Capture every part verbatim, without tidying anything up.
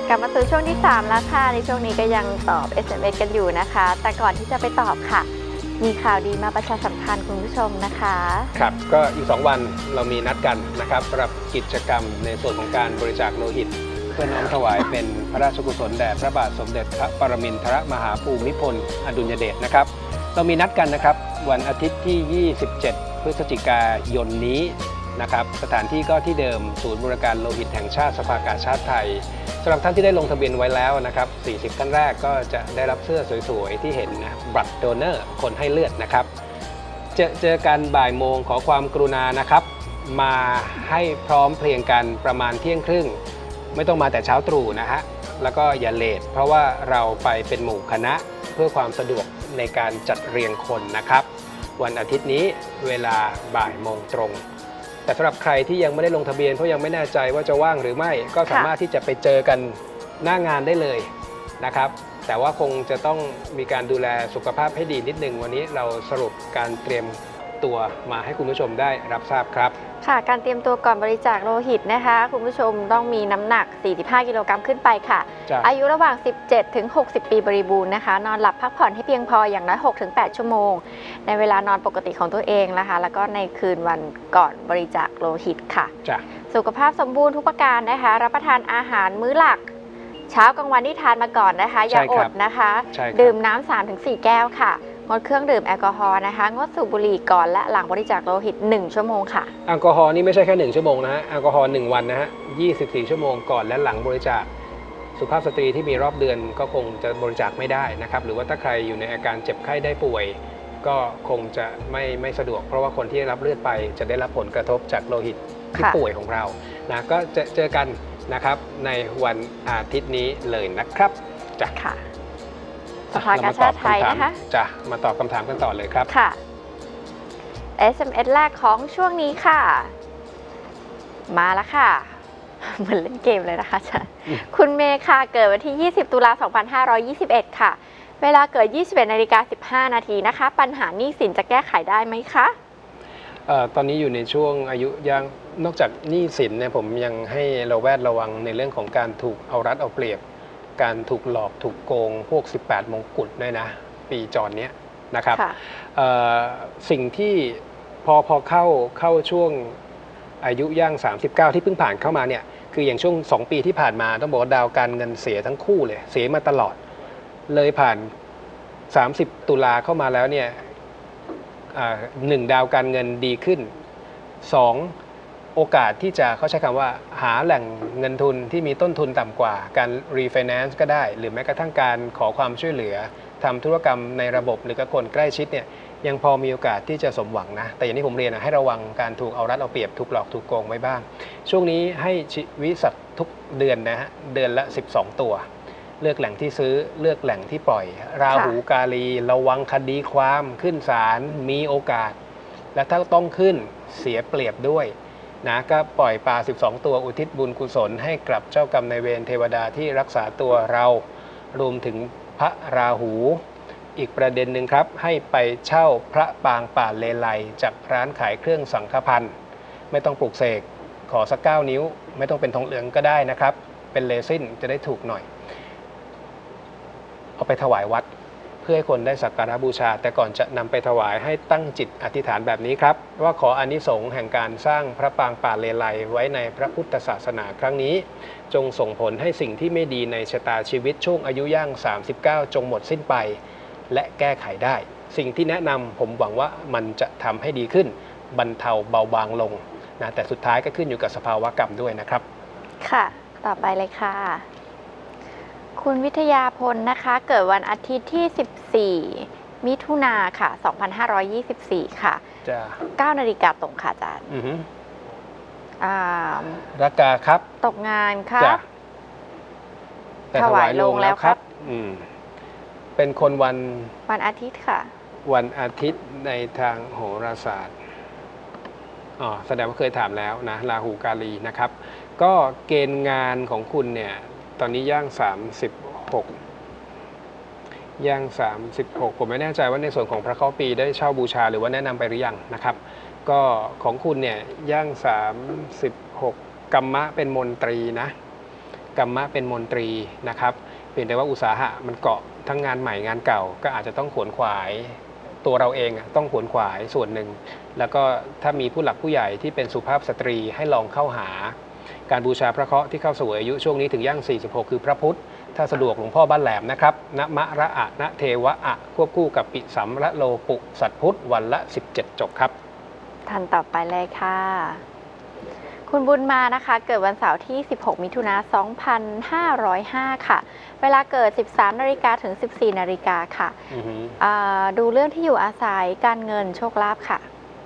กลับมาสู่ช่วงที่สามแล้วค่ะในช่วงนี้ก็ยังตอบ เอส เอ็ม เอส กันอยู่นะคะแต่ก่อนที่จะไปตอบค่ะมีข่าวดีมาประชาสัมพันธ์คุณผู้ชมนะคะครับก็อีกสองวันเรามีนัดกันนะครับสำหรับกิจกรรมในส่วนของการบริจาคโลหิตเพื่อน้อมถวายเป็นพระราชกุศลแด่พระบาทสมเด็จพระปรมินทรมหาภูมิพลอดุลยเดชนะครับเรามีนัดกันนะครับวันอาทิตย์ที่ยี่สิบเจ็ดพฤศจิกายนนี้นะครับสถานที่ก็ที่เดิมศูนย์บริการโลหิตแห่งชาติสภากาชาดไทยสำหรับท่านที่ได้ลงทะเบียนไว้แล้วนะครับสี่สิบท่านแรกก็จะได้รับเสื้อสวยๆที่เห็นนะบัตรโดเนอร์คนให้เลือดนะครับเจอเจอกันบ่ายโมงขอความกรุณานะครับมาให้พร้อมเพรียงกันประมาณเที่ยงครึ่งไม่ต้องมาแต่เช้าตรู่นะฮะแล้วก็อย่าเลทเพราะว่าเราไปเป็นหมู่คณะเพื่อความสะดวกในการจัดเรียงคนนะครับวันอาทิตย์นี้เวลาบ่ายโมงตรงแต่สำหรับใครที่ยังไม่ได้ลงทะเบียนเพราะยังไม่แน่ใจว่าจะว่างหรือไม่ก็สามารถที่จะไปเจอกันหน้างานได้เลยนะครับแต่ว่าคงจะต้องมีการดูแลสุขภาพให้ดีนิดนึงวันนี้เราสรุปการเตรียมตัวมาให้คุณผู้ชมได้รับทราบครับค่ะการเตรียมตัวก่อนบริจาคโลหิตนะคะคุณผู้ชมต้องมีน้ำหนักสี่สิบห้ากิโลกรัมขึ้นไปค่ะอายุระหว่างสิบเจ็ดถึงหกสิบปีบริบูรณ์นะคะนอนหลับพักผ่อนให้เพียงพออย่างน้อย หกถึงแปด ชั่วโมงในเวลานอนปกติของตัวเองนะคะแล้วก็ในคืนวันก่อนบริจาคโลหิตค่ะสุขภาพสมบูรณ์ทุกประการนะคะรับประทานอาหารมื้อหลักเช้ากลางวันที่ทานมาก่อนนะคะอย่าอดนะคะดื่มน้ำ สามถึงสี่ แก้วค่ะงดเครื่องดื่มแอลกอฮอล์นะคะงดสูบบุหรี่ก่อนและหลังบริจาคโลหิตหนึ่งชั่วโมงค่ะแอลกอฮอล์นี่ไม่ใช่แค่หนึ่งชั่วโมงนะฮะแอลกอฮอล์หนึ่งวันนะฮะยี่สิบสี่ชั่วโมงก่อนและหลังบริจาคสุภาพสตรีที่มีรอบเดือนก็คงจะบริจาคไม่ได้นะครับหรือว่าถ้าใครอยู่ในอาการเจ็บไข้ได้ป่วยก็คงจะไม่ไม่สะดวกเพราะว่าคนที่รับเลือดไปจะได้รับผลกระทบจากโลหิตที่ป่วยของเรานะก็จะเจอกันนะครับในวันอาทิตย์นี้เลยนะครับจ้ะค่ะสภากาชาดไทยนะคะจะมาตอบคำถามกันต่อเลยครับค่ะ เอส เอ็ม เอส แรกของช่วงนี้ค่ะมาแล้วค่ะเหมือนเล่นเกมเลยนะคะอาจารย์คุณเมย์ค่ะเกิดวันที่ยี่สิบตุลาสองพันห้าร้อยยี่สิบเอ็ดค่ะเวลาเกิดยี่สิบเอ็ดนาฬิกาสิบห้านาทีนะคะปัญหาหนี้สินจะแก้ไขได้ไหมคะเอ่อตอนนี้อยู่ในช่วงอายุยังนอกจากหนี้สินเนี่ยผมยังให้เราแวดระวังในเรื่องของการถูกเอารัดเอาเปรียบการถูกหลอกถูกโกงพวกสิบแปดมงกุฎด้วยนะปีจรนี้นะครับสิ่งที่พอพอเข้าเข้าช่วงอายุย่างสามสิบเก้าที่เพิ่งผ่านเข้ามาเนี่ยคืออย่างช่วงสองปีที่ผ่านมาต้องบอกว่าดาวการเงินเสียทั้งคู่เลยเสียมาตลอดเลยผ่านสามสิบตุลาเข้ามาแล้วเนี่ยหนึ่งดาวการเงินดีขึ้นสองโอกาสที่จะเขาใช้คำว่าหาแหล่งเงินทุนที่มีต้นทุนต่ำกว่าการรีไฟแนนซ์ก็ได้หรือแม้กระทั่งการขอความช่วยเหลือทำธุรกรรมในระบบหรือกับคนใกล้ชิดเนี่ยยังพอมีโอกาสที่จะสมหวังนะแต่อย่างที่ผมเรียนนะให้ระวังการถูกเอารัดเอาเปรียบถูกหลอกถูกโกงไว้บ้างช่วงนี้ให้ชีวิสัตว์ทุกเดือนนะฮะเดือนละสิบสองตัวเลือกแหล่งที่ซื้อเลือกแหล่งที่ปล่อยราหูกาลีระวังคดีความขึ้นศาลมีโอกาสและถ้าต้องขึ้นเสียเปรียบด้วยนะก็ปล่อยปลาสิบสองตัวอุทิศบุญกุศลให้กับเจ้ากรรมนายเวรเทวดาที่รักษาตัวเรารวมถึงพระราหูอีกประเด็นหนึ่งครับให้ไปเช่าพระปางป่าเลไลจากร้านขายเครื่องสังฆพันธ์ไม่ต้องปลูกเสกขอสักเก้านิ้วไม่ต้องเป็นทองเหลืองก็ได้นะครับเป็นเรซินจะได้ถูกหน่อยเอาไปถวายวัดเพื่อให้คนได้สักการะบูชาแต่ก่อนจะนำไปถวายให้ตั้งจิตอธิษฐานแบบนี้ครับว่าขออานิสงส์แห่งการสร้างพระปางป่าเลไลไว้ในพระพุทธศาสนาครั้งนี้จงส่งผลให้สิ่งที่ไม่ดีในชะตาชีวิตช่วงอายุย่างสามสิบเก้าจงหมดสิ้นไปและแก้ไขได้สิ่งที่แนะนำผมหวังว่ามันจะทำให้ดีขึ้นบรรเทาเบาบางลงนะแต่สุดท้ายก็ขึ้นอยู่กับสภาวะกรรมด้วยนะครับค่ะต่อไปเลยค่ะคุณวิทยาพลนะคะเกิดวันอาทิตย์ที่สิบสี่มิถุนาค่ะสองพันห้าร้อยยี่สิบสี่ค่ะจ้าเก้านาฬิกาตรงค่ะอาจารย์อือฮึอ่ารักกาครับตกงานค่ะถวายลงแล้วครับอืมเป็นคนวันวันอาทิตย์ค่ะวันอาทิตย์ในทางโหราศาสตร์อ๋อแสดงว่าเคยถามแล้วนะราหูกาลีนะครับก็เกณฑ์งานของคุณเนี่ยตอนนี้ย่างสามสิบหกย่างสามสิบหกผมไม่แน่ใจว่าในส่วนของพระเคราะห์ปีได้เช่าบูชาหรือว่าแนะนำไปหรือยังนะครับก็ของคุณเนี่ยย่างสามสิบหกกัมมะเป็นมนตรีนะกรรมะเป็นมนตรีนะครับเพียงแต่ว่าอุตสาหะมันเกาะทั้งงานใหม่งานเก่าก็อาจจะต้องขวนขวายตัวเราเองต้องขวนขวายส่วนหนึ่งแล้วก็ถ้ามีผู้หลักผู้ใหญ่ที่เป็นสุภาพสตรีให้ลองเข้าหาการบูชาพระเคราะห์ที่เข้าสู่อายุช่วงนี้ถึงย่างสี่สิบหกคือพระพุทธถ้าสะดวกหลวงพ่อบ้านแหลมนะครับนะมะระอะนะเทวะอะควบคู่กับปิสัมระโลปุสัตพุทธวันละสิบเจ็ดจบครับท่านต่อไปเลยค่ะคุณบุญมานะคะเกิดวันเสาร์ที่สิบหกมิถุนายนสองพันห้าร้อยห้าค่ะเวลาเกิดสิบสามนาฬิกาถึงสิบสี่นาฬิกาค่ะดูเรื่องที่อยู่อาศัยการเงินโชคลาภค่ะ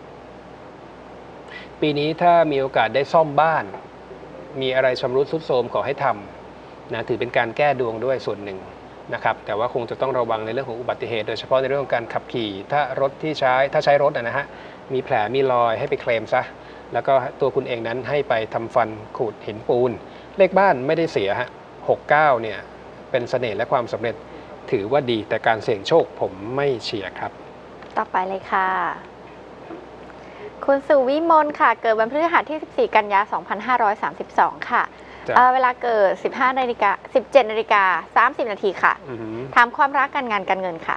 ปีนี้ถ้ามีโอกาสได้ซ่อมบ้านมีอะไรชำรุดทรุดโทรมขอให้ทำนะถือเป็นการแก้ดวงด้วยส่วนหนึ่งนะครับแต่ว่าคงจะต้องระวังในเรื่องของอุบัติเหตุโดยเฉพาะในเรื่องของการขับขี่ถ้ารถที่ใช้ถ้าใช้รถนะฮะมีแผลมีรอยให้ไปเคลมซะแล้วก็ตัวคุณเองนั้นให้ไปทำฟันขูดหินปูนเลขบ้านไม่ได้เสียฮะหกเก้าเนี่ยเป็นเสน่ห์และความสำเร็จถือว่าดีแต่การเสี่ยงโชคผมไม่เชียร์ครับต่อไปเลยค่ะคุณสุวิมลค่ะเกิดวันพฤหัสที่สิบสี่กันยายนสองพันห้าร้อยสามสิบสองค่ะเวลาเกิดสิบห้านาฬิกาสิบเจ็ดนาฬิกาสามสิบนาทีค่ะถามความรักการงานการเงินค่ะ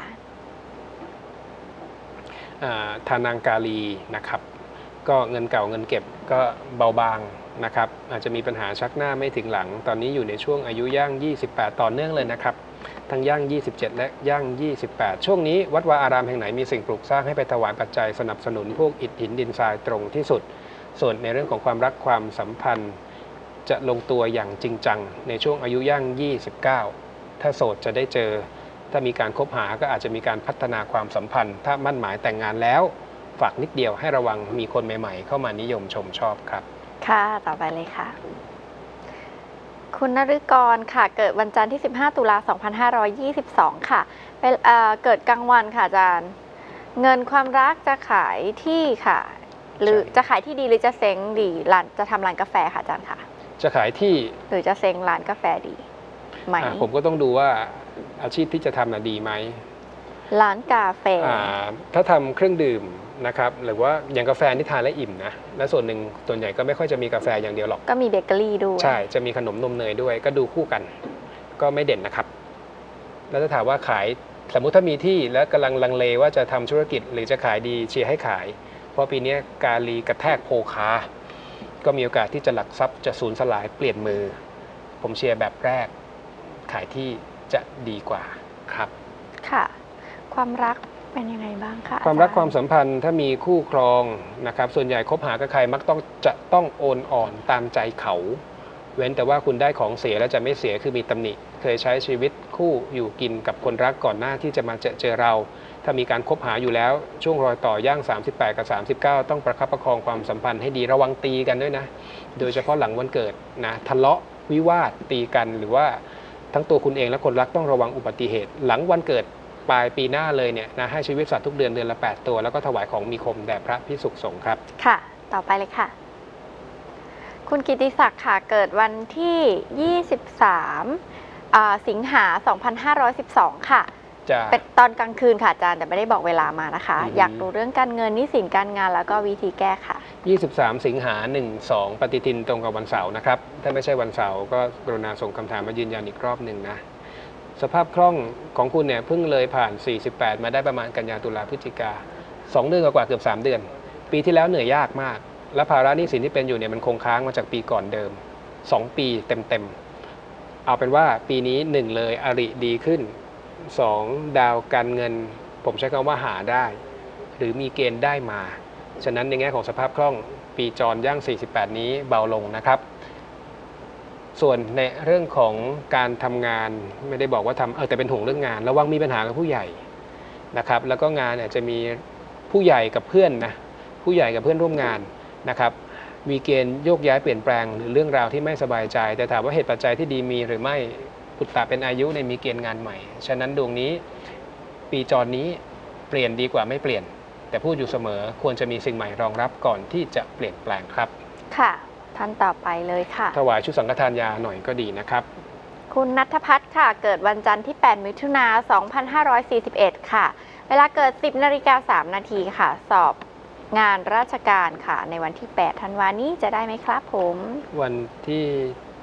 ทานังกาลีนะครับก็เงินเก่าเงินเก็บก็เบาบางนะครับอาจจะมีปัญหาชักหน้าไม่ถึงหลังตอนนี้อยู่ในช่วงอายุย่างยี่สิบแปดต่อเนื่องเลยนะครับทั้งย่างยี่สิบเจ็ดและย่างยี่สิบแปดช่วงนี้วัดวาอารามแห่งไหนมีสิ่งปลูกสร้างให้ไปถวายปัจจัยสนับสนุนพวกอิฐหินดินทรายตรงที่สุดส่วนในเรื่องของความรักความสัมพันธ์จะลงตัวอย่างจริงจังในช่วงอายุย่างยี่สิบเก้าถ้าโสดจะได้เจอถ้ามีการคบหาก็อาจจะมีการพัฒนาความสัมพันธ์ถ้ามั่นหมายแต่งงานแล้วฝากนิดเดียวให้ระวังมีคนใหม่ๆเข้ามานิยมชมชอบครับค่ะต่อไปเลยค่ะคุณนฤกรค่ะเกิดวันจันทร์ที่สิบห้าตุลาคมสองพันห้าร้อยยี่สิบสองค่ะเป็นเอ่อเกิดกลางวันค่ะอาจารย์เงินความรักจะขายที่ค่ะหรือจะขายที่ดีหรือจะเซ้งดีร้านจะทำร้านกาแฟค่ะอาจารย์ค่ะจะขายที่หรือจะเซ้งร้านกาแฟดีไหมผมก็ต้องดูว่าอาชีพที่จะทำน่ะดีไหมร้านกาแฟถ้าทำเครื่องดื่มนะครับหรือว่าอย่างกาแฟนี่ทานแล้วอิ่มนะและส่วนหนึ่งส่วนใหญ่ก็ไม่ค่อยจะมีกาแฟอย่างเดียวหรอกก็มีเบเกอรี่ด้วยใช่จะมีขนมนมเนยด้วยก็ดูคู่กันก็ไม่เด่นนะครับแล้วถ้าถามว่าขายสมมุติถ้ามีที่แล้วกำลังลังเลว่าจะทำธุรกิจหรือจะขายดีเชียร์ให้ขายเพราะปีนี้กาลีกระแทกโภคาก็มีโอกาสที่จะหลักทรัพย์จะสูญสลายเปลี่ยนมือผมเชียร์แบบแรกขายที่จะดีกว่าครับค่ะความรักเป็นยังไงบ้างคะความรักความสัมพันธ์ถ้ามีคู่ครองนะครับส่วนใหญ่คบหากับใครมักต้องจะต้องโอนอ่อนตามใจเขาเว้นแต่ว่าคุณได้ของเสียแล้วจะไม่เสียคือมีตำหนิเคยใช้ชีวิตคู่อยู่กินกับคนรักก่อนหน้าที่จะมาเจอเจอเราถ้ามีการคบหาอยู่แล้วช่วงรอยต่อย่างสามสิบแปดกับสามสิบเก้าต้องประคับประคองความสัมพันธ์ให้ดีระวังตีกันด้วยนะโดยเฉพาะหลังวันเกิดนะทะเลาะวิวาทตีกันหรือว่าทั้งตัวคุณเองและคนรักต้องระวังอุบัติเหตุหลังวันเกิดปลายปีหน้าเลยเนี่ยนะให้ชีวิตสัตว์ทุกเดือนเดือนละแปดตัวแล้วก็ถวายของมีคมแด่พระภิกษุสงฆ์ครับค่ะต่อไปเลยค่ะคุณกิติศักดิ์ค่ะเกิดวันที่ยี่สิบสามสิงหาสองพันห้าร้อยสิบสองค่ะเป็นตอนกลางคืนค่ะอาจารย์แต่ไม่ได้บอกเวลามานะคะอยากรู้เรื่องการเงินหนี้สินการงานแล้วก็วิธีแก้ค่ะยี่สิบสามสิงหาหนึ่ง สองปฏิทินตรงกับวันเสาร์นะครับถ้าไม่ใช่วันเสาร์ก็กรุณาส่งคำถามมายืนยันอีกรอบหนึ่งนะสภาพคล่องของคุณเนี่ยเพิ่งเลยผ่านสี่สิบแปดมาได้ประมาณกันยาตุลาพฤศจิกาสองเดือนกว่าเกือบสามเดือนปีที่แล้วเหนื่อยยากมากและภาระหนี้สินที่เป็นอยู่เนี่ยมันคงค้างมาจากปีก่อนเดิมสองปีเต็มๆเอาเป็นว่าปีนี้หนึ่งเลยอริดีขึ้นสองดาวการเงินผมใช้คำว่าหาได้หรือมีเกณฑ์ได้มาฉะนั้นในแง่ของสภาพคล่องปีจรย่างสี่สิบแปดนี้เบาลงนะครับส่วนในเรื่องของการทำงานไม่ได้บอกว่าทำเออแต่เป็นห่วงเรื่องงานระวังมีปัญหากับผู้ใหญ่นะครับแล้วก็งานเนี่ยจะมีผู้ใหญ่กับเพื่อนนะผู้ใหญ่กับเพื่อนร่วมงานนะครับมีเกณฑ์โยกย้ายเปลี่ยนแปลงหรือเรื่องราวที่ไม่สบายใจแต่ถามว่าเหตุปัจจัยที่ดีมีหรือไม่ปุตตะเป็นอายุในมีเกณฑ์งานใหม่ฉะนั้นดวงนี้ปีจรนี้เปลี่ยนดีกว่าไม่เปลี่ยนแต่พูดอยู่เสมอควรจะมีสิ่งใหม่รองรับก่อนที่จะเปลี่ยนแปลงครับค่ะท่านต่อไปเลยค่ะถวายชุดสังฆทานยาหน่อยก็ดีนะครับคุณณัฐพัฒน์ค่ะเกิดวันจันทร์ที่แปดมิถุนายนสองพันห้าร้อยสี่สิบเอ็ดค่ะเวลาเกิดสิบนาฬิกาสามนาทีค่ะสอบงานราชการค่ะในวันที่แปดธันวาคมนี้จะได้ไหมครับผมวันที่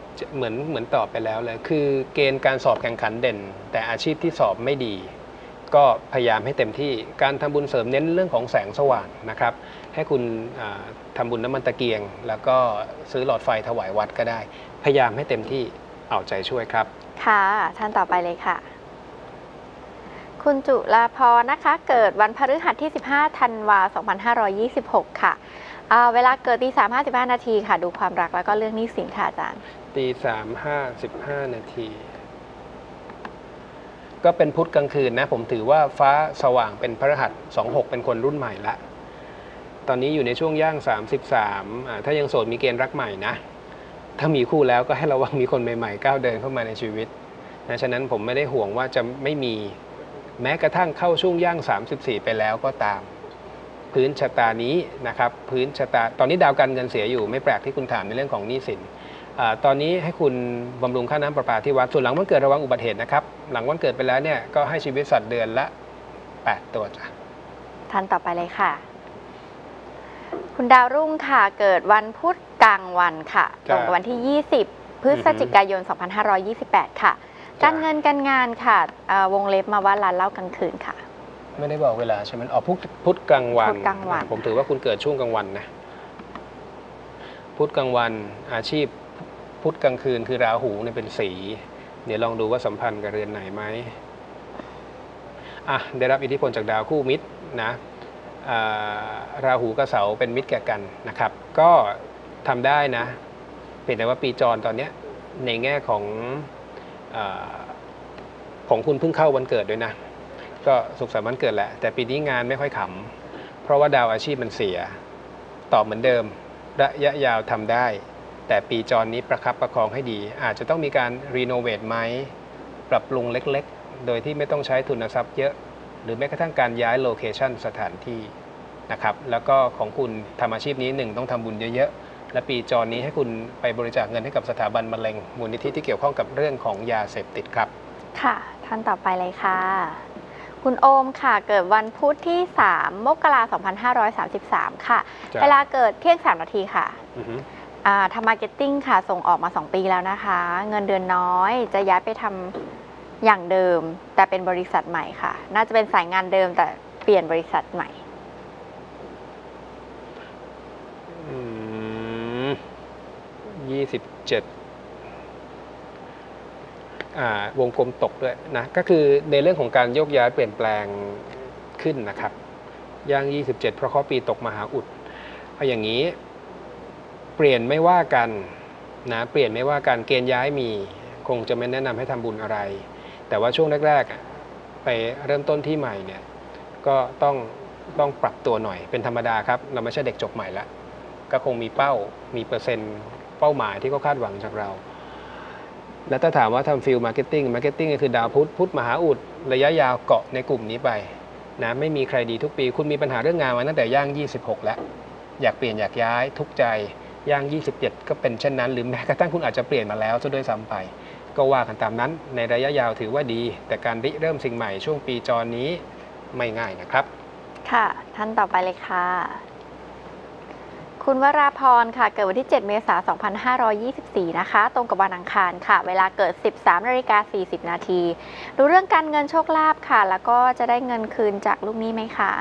เหมือนเหมือนตอบไปแล้วเลยคือเกณฑ์การสอบแข่งขันเด่น แต่อาชีพที่สอบไม่ดี ก็พยายามให้เต็มที่การทำบุญเสริมเน้นเรื่องของแสงสว่างนะครับให้คุณทำบุญน้ำมันตะเกียง แล้วก็ซื้อหลอดไฟถวายวัดก็ได้ พยายามให้เต็มที่เอาใจช่วยครับค่ะท่านต่อไปเลยค่ะคุณจุฬาพรนะคะเกิดวันพฤหัสที่สิบห้าธันวาคมสองพันห้าร้อยยี่สิบหกค่ะเวลาเกิดตีสามห้าสิบห้านาทีค่ะดูความรักแล้วก็เรื่องหนี้สินค่ะอาจารย์ตีสามห้าสิบห้านาทีก็เป็นพุธกลางคืนนะผมถือว่าฟ้าสว่างเป็นพฤหัสสองหกเป็นคนรุ่นใหม่ละตอนนี้อยู่ในช่วงย่างสามสิบสามอ่าถ้ายังโสดมีเกณฑ์รักใหม่นะถ้ามีคู่แล้วก็ให้ระวังมีคนใหม่ๆก้าวเดินเข้ามาในชีวิตนะฉะนั้นผมไม่ได้ห่วงว่าจะไม่มีแม้กระทั่งเข้าช่วงย่างสามสิบสี่ไปแล้วก็ตามพื้นชะตานี้นะครับพื้นชะตาตอนนี้ดาวการเงินเสียอยู่ไม่แปลกที่คุณถามในเรื่องของหนี้สินตอนนี้ให้คุณบำรุงค่าน้ำประปาที่วัดส่วนหลังวันเกิดระวังอุบัติเหตุนะครับหลังวันเกิดไปแล้วเนี่ยก็ให้ชีวิตสัตว์เดือนละแปดตัวจ้ะท่านต่อไปเลยค่ะคุณดาวรุ่งค่ะเกิดวันพุธกลางวันค่ะตรงกับวันที่ยี่สิบพฤศจิกายนสองพันห้าร้อยยี่สิบแปดค่ะการเงินการงานค่ะวงเล็บมาว่าร้านเหล้ากลางคืนค่ะไม่ได้บอกเวลาใช่ไหมอ๋อพุธพุธกลางวันผมถือว่าคุณเกิดช่วงกลางวันนะพุธกลางวันอาชีพพุธกลางคืนคือราหูเนี่ยเป็นสีเดี๋ยวลองดูว่าสัมพันธ์กับเรือนไหนไหมอ่ะได้รับอิทธิพลจากดาวคู่มิตรนะราหูกับเสาเป็นมิตรแก่กันนะครับก็ทำได้นะเพียงแต่ว่าปีจรตอนนี้ในแง่ของของคุณเพิ่งเข้าวันเกิดด้วยนะก็สุขสันต์วันเกิดแหละแต่ปีนี้งานไม่ค่อยขำเพราะว่าดาวอาชีพมันเสียตอบเหมือนเดิมระยะยาวทำได้แต่ปีจรนี้ประคับประคองให้ดีอาจจะต้องมีการรีโนเวทไหมปรับปรุงเล็กๆโดยที่ไม่ต้องใช้ทุนทรัพย์เยอะหรือแม้กระทั่งการย้ายโลเคชันสถานที่นะครับแล้วก็ของคุณทำอาชีพนี้หนึ่งต้องทำบุญเยอะๆและปีจรนี้ให้คุณไปบริจาคเงินให้กับสถาบันมะเร็งมูลนิธิที่เกี่ยวข้องกับเรื่องของยาเสพติดครับค่ะท่านต่อไปเลยค่ะคุณโอมค่ะเกิดวันพุธที่สามมกราคมสองพันห้าร้อยสามสิบสามค่ะเวลาเกิดเที่ยงสามนาทีค่ะทำมาร์เก็ตติ้งค่ะส่งออกมาสองปีแล้วนะคะเงินเดือนน้อยจะย้ายไปทำอย่างเดิมแต่เป็นบริษัทใหม่ค่ะน่าจะเป็นสายงานเดิมแต่เปลี่ยนบริษัทใหม่ยี่สิบเจ็ดวงกลมตกด้วยนะก็คือในเรื่องของการโยกย้ายเปลี่ยนแปลงขึ้นนะครับย่างยี่สิบเจ็ดเพราะข้อปีตกมหาอุดเอาอย่างนี้เปลี่ยนไม่ว่ากันนะเปลี่ยนไม่ว่ากันเกณฑ์ย้ายมีคงจะไม่แนะนำให้ทำบุญอะไรแต่ว่าช่วงแรกๆไปเริ่มต้นที่ใหม่เนี่ยก็ต้องต้องปรับตัวหน่อยเป็นธรรมดาครับเราไม่ใช่เด็กจบใหม่ละก็คงมีเป้ามีเปอร์เซ็นต์เป้าหมายที่เขาคาดหวังจากเราแล้วถ้าถามว่าทำฟิลมาร์เก็ตติ้งมาร์เก็ตติ้งก็คือดาวพุธพุธมหาอุดระยะยาวเกาะในกลุ่มนี้ไปนะไม่มีใครดีทุกปีคุณมีปัญหาเรื่องงานมาตั้งแต่ย่างยี่สิบหกแล้วอยากเปลี่ยนอยากย้ายทุกใจย่างยี่สิบเจ็ดก็เป็นเช่นนั้นหรือแม้กระทั่งคุณอาจจะเปลี่ยนมาแล้วซะด้วยซ้ำไปก็ว่ากันตามนั้นในระยะยาวถือว่าดีแต่การริเริ่มสิ่งใหม่ช่วงปีจรนี้ไม่ง่ายนะครับค่ะท่านต่อไปเลยค่ะคุณวราพรค่ะเกิดวันที่เจ็ดเมษายนสองพันห้าร้อยยี่สิบสี่นะคะตรงกับวันอังคารค่ะเวลาเกิด สิบสามนาฬิกาสี่สิบนาทีดูเรื่องการเงินโชคลาภค่ะแล้วก็จะได้เงินคืนจากลูกหนี้ไหมคะ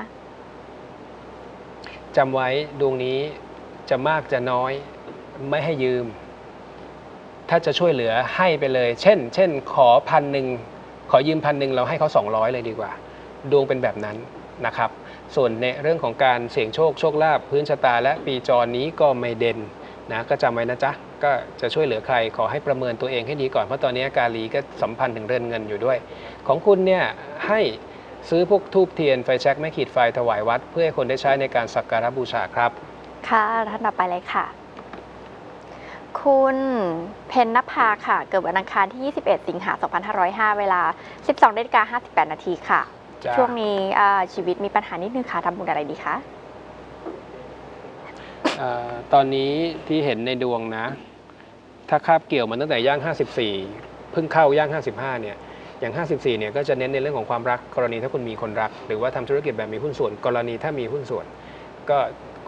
จำไว้ดวงนี้จะมากจะน้อยไม่ให้ยืมถ้าจะช่วยเหลือให้ไปเลยเช่นเช่นขอพันหนึ่งขอยืมพันหนึ่งเราให้เขาสองร้อยเลยดีกว่าดวงเป็นแบบนั้นนะครับส่วนในเรื่องของการเสี่ยงโชคโชคลาภพื้นชะตาและปีจรนี้ก็ไม่เด่นนะก็จำไว้นะจ๊ะก็จะช่วยเหลือใครขอให้ประเมินตัวเองให้ดีก่อนเพราะตอนนี้กาลีก็สัมพันธ์ถึงเรือนเงินอยู่ด้วยของคุณเนี่ยให้ซื้อพวกธูปเทียนไฟแช็กไม่ขีดไฟถวายวัดเพื่อให้คนได้ใช้ในการสักการะบูชาครับค่ะท่านต่อไปเลยค่ะคุณเพญนภาค่ะเกิดวันอังคารที่ยี่สิบเอ็ดสิงหาคมสองพันห้าร้อยห้าเวลา สิบสองนาฬิกาห้าสิบแปดนาทีค่ะช่วงนี้ชีวิตมีปัญหานิดนึงค่ะทำบุญอะไรดีคะตอนนี้ที่เห็นในดวงนะถ้าคาบเกี่ยวมาตั้งแต่ย่างห้าสิบสี่เพิ่งเข้าย่างห้าสิบห้าเนี่ยอย่างห้าสิบสี่เนี่ยก็จะเน้นในเรื่องของความรักกรณีถ้าคุณมีคนรักหรือว่าทำธุรกิจแบบมีหุ้นส่วนกรณีถ้ามีหุ้นส่วนก็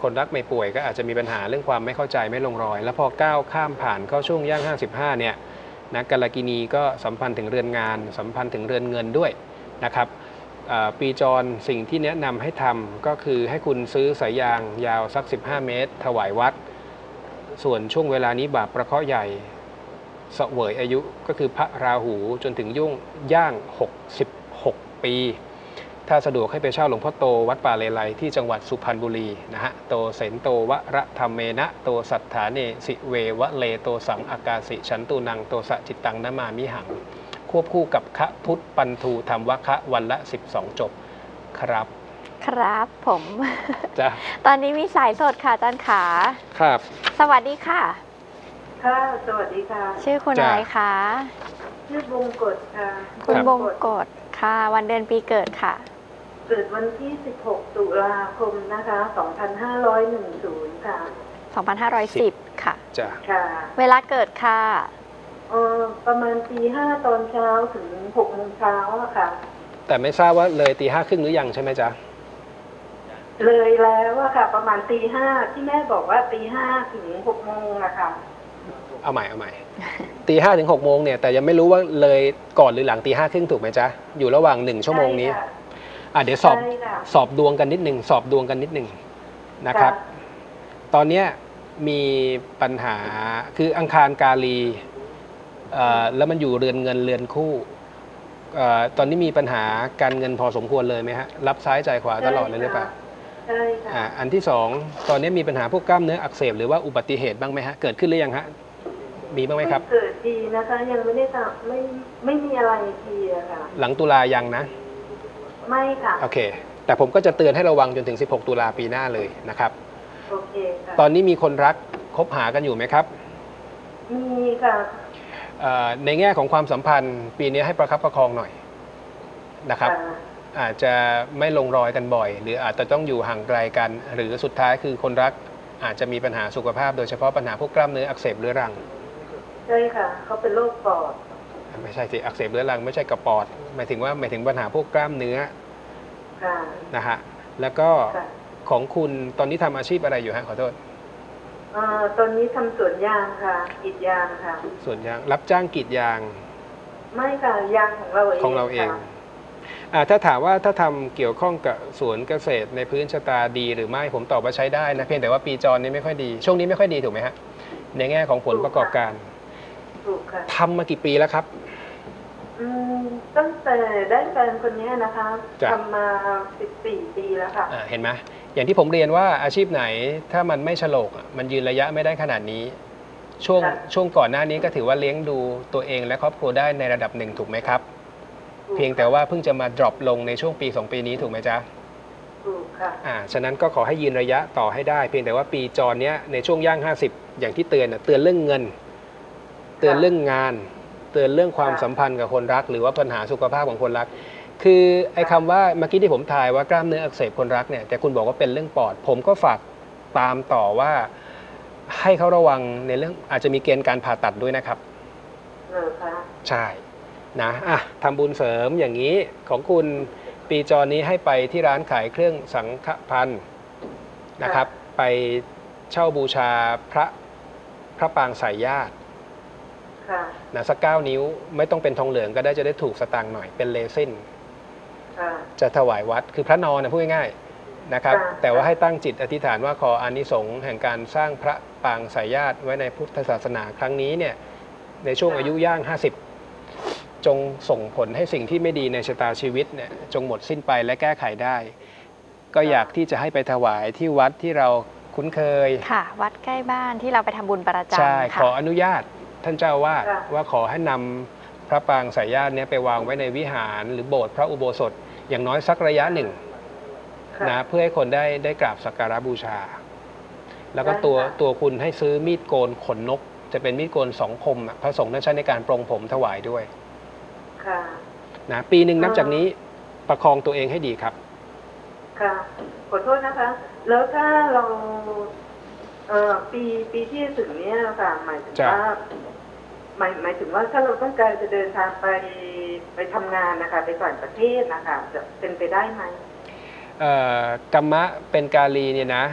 คนรักไม่ป่วยก็อาจจะมีปัญหาเรื่องความไม่เข้าใจไม่ลงรอย แล้วพอก้าวข้ามผ่านเข้าช่วงย่างห้าสิบห้าเนี่ยนะกัลกินีก็สัมพันธ์ถึงเรือนงานสัมพันธ์ถึงเรือนเงินด้วยนะครับปีจรสิ่งที่แนะนำให้ทำก็คือให้คุณซื้อสายยางยาวสักสิบห้าเมตรถวายวัดส่วนช่วงเวลานี้บาปประเคราะห์ใหญ่เสวยอายุก็คือพระราหูจนถึงยุ่งย่างหกสิบหกปีถ้าสะดวกให้ไปเช่าหลวงพ่อโตวัดป่าเลไลที่จังหวัดสุพรรณบุรีนะฮะโตเสนโตวระธรรมเมนะโตสัทธาเนสิเววะเลโตสังอากาสิฉันตูนังโตสะจิตตังนามามิหังควบคู่กับคะพุทธปันทูธรรมวะคะวันละสิบสองจบครับครับผมจ้ะตอนนี้มีสายสดค่ะอาจารย์ขาครับสวัสดีค่ะค่ะสวัสดีค่ะชื่อคุณอะไรคะชื่อบงกฎค่ะคุณบงกฎค่ะวันเดือนปีเกิดค่ะเกิดวันที่สิบหกตุลาคมนะคะสองพันห้าร้อยสิบค่ะสองพันห้าร้อยสิบค่ะจ้ะค่ะเวลาเกิดค่ะเออประมาณตีห้าตอนเช้าถึงหกโมงเช้าอะค่ะแต่ไม่ทราบว่าเลยตีห้าครึ่งหรือยังใช่ไหมจ๊ะเลยแล้วอะค่ะประมาณตีห้าที่แม่บอกว่าตีห้าถึงหกโมงอะค่ะเอาใหม่เอาใหม่ตีห้าถึงหกโมงเนี่ยแต่ยังไม่รู้ว่าเลยก่อนหรือหลังตีห้าครึ่งถูกไหมจ๊ะอยู่ระหว่างหนึ่งชั่วโมงนี้อ่ะเดี๋ยวสอบสอบดวงกันนิดหนึ่งสอบดวงกันนิดหนึ่งนะครับตอนนี้มีปัญหาคืออังคารกาลีแล้วมันอยู่เรือนเงินเรือนคู่ตอนนี้มีปัญหาการเงินพอสมควรเลยไหมฮะรับซ้ายจ่ายขวาตลอดเลยหรือเปล่าใช่ค่ะอันที่สองตอนนี้มีปัญหาพวกกล้ามเนื้ออักเสบหรือว่าอุบัติเหตุบ้างไหมฮะเกิดขึ้นหรือยังฮะมีบ้างไหมครับเกิดดีนะคะยังไม่ได้ทำไม่ไม่มีอะไรทีอะค่ะหลังตุลายังนะไม่ค่ะโอเคแต่ผมก็จะเตือนให้ระวังจนถึงสิบหกตุลาปีหน้าเลยนะครับโอเคค่ะตอนนี้มีคนรักคบหากันอยู่ไหมครับมีค่ะในแง่ของความสัมพันธ์ปีนี้ให้ประคับประคองหน่อยนะครับอาจจะไม่ลงรอยกันบ่อยหรืออาจจะต้องอยู่ห่างไกลกันหรือสุดท้ายคือคนรักอาจจะมีปัญหาสุขภาพโดยเฉพาะปัญหาพวกกล้ามเนื้ออักเสบเรื้อรังใช่ค่ะเขาเป็นโรคปอดไม่ใช่สิอักเสบเรื้อรังไม่ใช่กระปอดหมายถึงว่าหมายถึงปัญหาพวกกล้ามเนื้อนะฮะแล้วก็ของคุณตอนนี้ทำอาชีพอะไรอยู่ฮะขอโทษตอนนี้ทำสวนยางค่ะกรีดยางค่ะสวนยางรับจ้างกรีดยางไม่ค่ะยางของเราเองของเราเองถ้าถามว่าถ้าทำเกี่ยวข้องกับสวนเกษตรในพื้นชะตาดีหรือไม่ผมตอบว่าใช้ได้นะเพียงแต่ว่าปีจรนี้ไม่ค่อยดีช่วงนี้ไม่ค่อยดีถูกไหมฮะในแง่ของผลประกอบการถูกค่ะทำมากี่ปีแล้วครับอืมตั้งแต่ได้แฟนคนนี้นะคะทำมาสิบสี่ปีแล้วค่ะเห็นไหมอย่างที่ผมเรียนว่าอาชีพไหนถ้ามันไม่ฉลกมันยืนระยะไม่ได้ขนาดนี้ช่วงช่วงก่อนหน้านี้ก็ถือว่าเลี้ยงดูตัวเองและครอบครัวได้ในระดับหนึ่งถูกไหมครับเพียงแต่ว่าเพิ่งจะมา drop ลงในช่วงปีสองปีนี้ถูกไหมจ๊ะถูกค่ะอ่าฉะนั้นก็ขอให้ยืนระยะต่อให้ได้เพียงแต่ว่าปีจรเนี้ยในช่วงย่างห้าสิบอย่างที่เตือนเตือนเรื่องเงินเตือนเรื่องงานเตือนเรื่องความสัมพันธ์กับคนรักหรือว่าปัญหาสุขภาพของคนรักคือไอ้คำว่าเมื่อกี้ที่ผมทายว่ากล้ามเนื้ออักเสบคนรักเนี่ยแต่คุณบอกว่าเป็นเรื่องปอดผมก็ฝากตามต่อว่าให้เขาระวังในเรื่องอาจจะมีเกณฑ์การผ่าตัดด้วยนะครับเออค่ะใช่นะอ่ะทำบุญเสริมอย่างนี้ของคุณปีจรนี้ให้ไปที่ร้านขายเครื่องสังฆพันธ์นะครับไปเช่าบูชาพระพระปางสายญาตินะสักเก้านิ้วไม่ต้องเป็นทองเหลืองก็ได้จะได้ถูกสตางค์หน่อยเป็นเรซินจะถวายวัดคือพระนอนนะพูดง่ายๆนะครับแต่ว่าให้ตั้งจิตอธิษฐานว่าขออานิสงส์แห่งการสร้างพระปางสายญาติไว้ในพุทธศาสนาครั้งนี้เนี่ยในช่วงอายุย่างห้าสิบจงส่งผลให้สิ่งที่ไม่ดีในชะตาชีวิตเนี่ยจงหมดสิ้นไปและแก้ไขได้ก็อยากที่จะให้ไปถวายที่วัดที่เราคุ้นเคยค่ะวัดใกล้บ้านที่เราไปทำบุญประจำใช่ขออนุญาตท่านเจ้าว่าว่าขอให้นำพระปางสายญาตินี้ไปวางไว้ในวิหารหรือโบสถ์พระอุโบสถอย่างน้อยสักระยะหนึ่งนะเพื่อให้คนได้ได้กราบสักการะบูชาแล้วก็ตัวตัวคุณให้ซื้อมีดโกนขนนกจะเป็นมีดโกนสองคมพระสงฆ์นั้นใช้ในการปรงผมถวายด้วยนะปีหนึ่งนับจากนี้ประคองตัวเองให้ดีครับค่ะขอโทษนะคะแล้วถ้าเราเอ่อปีปีที่ถึงเนี้ยค่ะหมายถึงว่าหมายหมายถึงว่าถ้าเราต้องการจะเดินทางไปไปทำงานนะคะไปต่างประเทศนะคะจะเป็นไปได้ไหมเอ่อกรรมะเป็นกาลีเนี่ยนะ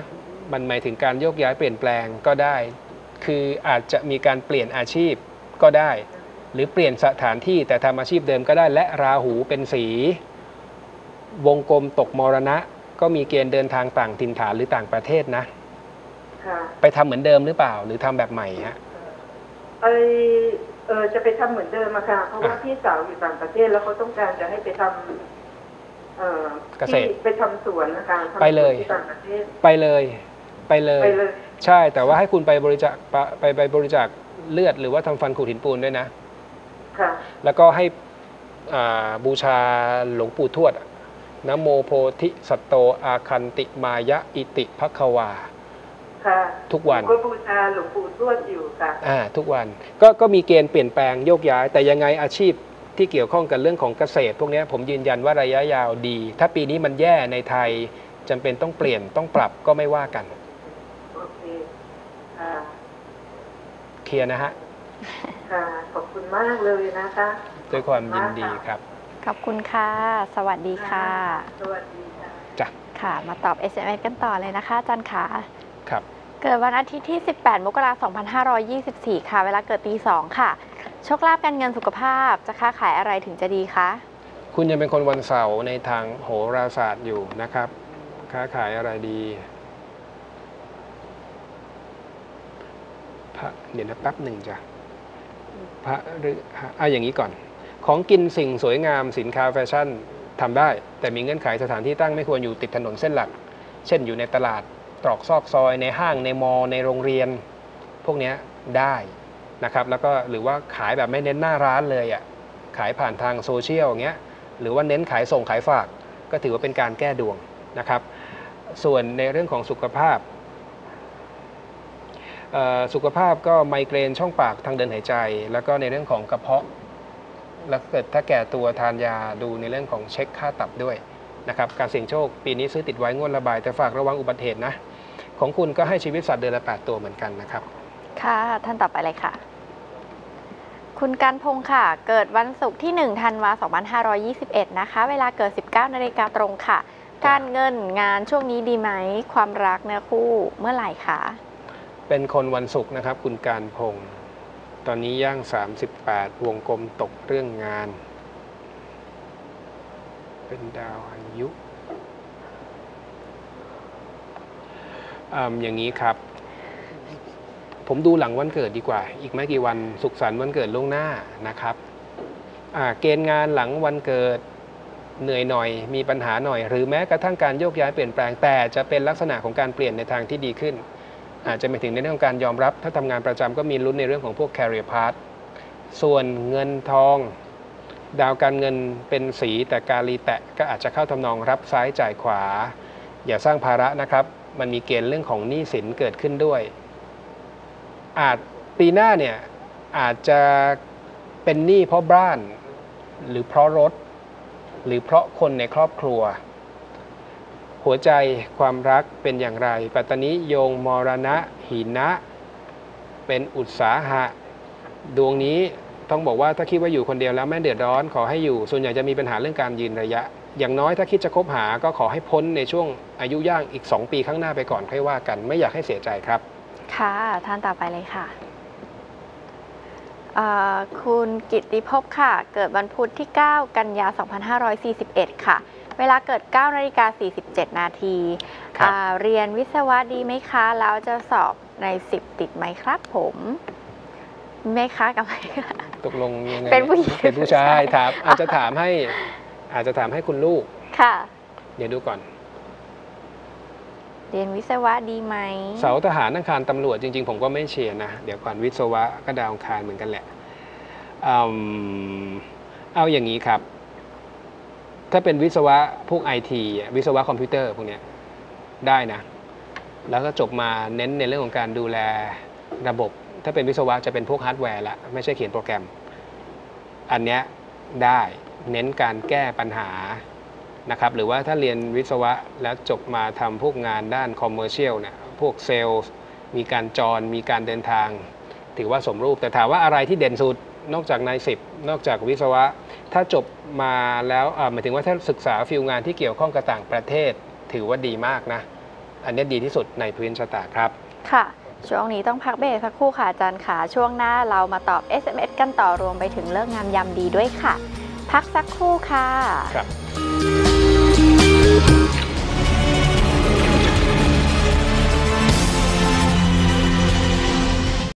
มันหมายถึงการโยกย้ายเปลี่ยนแปลงก็ได้ คืออาจจะมีการเปลี่ยนอาชีพก็ได้ หรือเปลี่ยนสถานที่แต่ทำอาชีพเดิมก็ได้ และราหูเป็นสีวงกลมตกมรณะก็มีเกณฑ์เดินทางต่างถิ่นฐานหรือต่างประเทศนะค่ะไปทำเหมือนเดิมหรือเปล่าหรือทำแบบใหม่ฮะไปเออจะไปทำเหมือนเดิมอะค่ะเพราะว่าพี่สาวอยู่ต่างประเทศแล้วเขาต้องการจะให้ไปทำเอ่อเกษตรที่ไปทำสวนนะคะทำสวนไปเลยที่ต่างประเทศไปเลยไปเลยไปเลยใช่แต่ว่าให้คุณไปบริจาคไปไปไปบริจาคเลือดหรือว่าทำฟันขูดหินปูนด้วยนะค่ะแล้วก็ให้อ่าบูชาหลวงปู่ทวดนะโมโพธิสัตโตอาคันติมายะอิติภควาค่ะทุกวันก็บูชาหลวงปู่ทวดอยู่ค่ะอ่าทุกวันก็ก็มีเกณฑ์เปลี่ยนแปลงโยกย้าย แต่ยังไงอาชีพที่เกี่ยวข้องกับเรื่องของเกษตร พวกนี้ผมยืนยันว่าระยะยาวดี ถ้าปีนี้มันแย่ในไทยจำเป็นต้องเปลี่ยนต้องปรับก็ไม่ว่ากันโอเคค่ะเคลียร์นะฮะค่ะขอบคุณมากเลยนะคะด้วยความยินดีครับขอบคุณค่ะ สวัสดีค่ะสวัสดีค่ะจ้ะค่ะ มาตอบ เอส เอ็ม เอส กันต่อเลยนะคะอาจารย์ค่ะครับเกิดวันอาทิตย์ที่ สิบแปด มกราคม สองพันห้าร้อยยี่สิบสี่ ค่ะ เวลาเกิดตีสองค่ะ โชคลาภการเงินสุขภาพ จะค้าขายอะไรถึงจะดีคะคุณยังเป็นคนวันเสาร์ในทางโหราศาสตร์อยู่นะครับ ค้าขายอะไรดีพระเดี๋ยวนะแป๊บหนึ่งจ้ะพระหรืออ่ะอย่างนี้ก่อน ของกินสิ่งสวยงามสินค้าแฟชั่นทำได้ แต่มีเงื่อนไขสถานที่ตั้งไม่ควรอยู่ติดถนนเส้นหลัก เช่นอยู่ในตลาดตรอกซอกซอยในห้างในมอในโรงเรียน พวกนี้ได้นะครับ แล้วก็หรือว่าขายแบบไม่เน้นหน้าร้านเลยอ่ะขายผ่านทางโซเชียลอย่างเงี้ยหรือว่าเน้นขายส่งขายฝากก็ถือว่าเป็นการแก้ดวงนะครับ ส่วนในเรื่องของสุขภาพสุขภาพก็ไมเกรนช่องปากทางเดินหายใจ แล้วก็ในเรื่องของกระเพาะแล้วเกิดถ้าแก่ตัวทานยาดูในเรื่องของเช็คค่าตับด้วยนะครับการเสี่ยงโชคปีนี้ซื้อติดไว้งวดระบายแต่ฝากระวังอุบัติเหตุนะของคุณก็ให้ชีวิตสัตว์เดือนละแปดตัวเหมือนกันนะครับค่ะท่านต่อไปเลยค่ะ คุณกันพงศ์ค่ะ เกิดวันศุกร์ที่หนึ่งธันวาคม สองพันห้าร้อยยี่สิบเอ็ด นะคะ เวลาเกิด สิบเก้านาฬิกาตรงค่ะ การเงินงานช่วงนี้ดีไหมความรักเนื้อคู่เมื่อไหร่คะเป็นคนวันศุกร์นะครับคุณการพงศ์ตอนนี้ย่างสามสิบแปดวงกลมตกเรื่องงานเป็นดาวอายุอย่างนี้ครับผมดูหลังวันเกิดดีกว่าอีกไม่กี่วันสุขสันต์วันเกิดล่วงหน้านะครับเกณฑ์งานหลังวันเกิดเหนื่อยหน่อยมีปัญหาหน่อยหรือแม้กระทั่งการโยกย้ายเปลี่ยนแปลงแต่จะเป็นลักษณะของการเปลี่ยนในทางที่ดีขึ้นอาจจะไปถึงในเรื่องของการยอมรับถ้าทำงานประจำก็มีลุ้นในเรื่องของพวก career path ส่วนเงินทองดาวการเงินเป็นสีแต่การรีแตะก็อาจจะเข้าทำนองรับซ้ายจ่ายขวาอย่าสร้างภาระนะครับมันมีเกณฑ์เรื่องของหนี้สินเกิดขึ้นด้วยอาจปีหน้าเนี่ยอาจจะเป็นหนี้เพราะบ้านหรือเพราะรถหรือเพราะคนในครอบครัวหัวใจความรักเป็นอย่างไรปัตตนิโยงมรณะหินะเป็นอุตสาหะดวงนี้ต้องบอกว่าถ้าคิดว่าอยู่คนเดียวแล้วไม่เดือดร้อนขอให้อยู่ส่วนใหญ่จะมีปัญหาเรื่องการยืนระยะอย่างน้อยถ้าคิดจะคบหาก็ขอให้พ้นในช่วงอายุย่างอีกสองปีข้างหน้าไปก่อนค่อยว่ากันไม่อยากให้เสียใจครับค่ะท่านต่อไปเลยค่ะคุณกิตติภพค่ะเกิดวันพุธที่เก้ากันยายนสองพันห้าร้อยสี่สิบเอ็ดค่ะเวลาเกิดเก้านาฬิกาสี่สิบเจ็ดนาทีเรียนวิศวะดีไหมคะแล้วจะสอบในสิบติดไหมครับผมไม่คะกับไม่คะตกลงยังไงเป็นผู้หญิงเป็นผู้ชายถามอาจจะถามให้อาจจะถามให้คุณลูกค่ะเดี๋ยวดูก่อนเรียนวิศวะดีไหมเสาทหารอังคารตำรวจจริงๆผมก็ไม่เชียร์นะเดี๋ยวก่อนวิศวะก็ดาวอังคารเหมือนกันแหละเอาเอาอย่างนี้ครับถ้าเป็นวิศวะพวกไอทีวิศวะคอมพิวเตอร์พวกนี้ได้นะแล้วก็จบมาเน้นในเรื่องของการดูแลระบบถ้าเป็นวิศวะจะเป็นพวกฮาร์ดแวร์ละไม่ใช่เขียนโปรแกรมอันเนี้ยได้เน้นการแก้ปัญหานะครับหรือว่าถ้าเรียนวิศวะแล้วจบมาทำพวกงานด้านคอมเมอร์เชียลเนี่ยพวกเซลล์มีการจรมีการเดินทางถือว่าสมรูปแต่ถามว่าอะไรที่เด่นสุดนอกจากนายสิบนอกจากวิศวะถ้าจบมาแล้วหมายถึงว่าถ้าศึกษาฟิลงานที่เกี่ยวข้องกับต่างประเทศถือว่าดีมากนะอันนี้ดีที่สุดในพื้นชะตาครับค่ะช่วงนี้ต้องพักเบรกสักครู่ค่ะอาจารย์ค่ะช่วงหน้าเรามาตอบ เอส เอ็ม เอส กันต่อรวมไปถึงเลิกงามยามดีด้วยค่ะพักสักครู่ค่ะครับ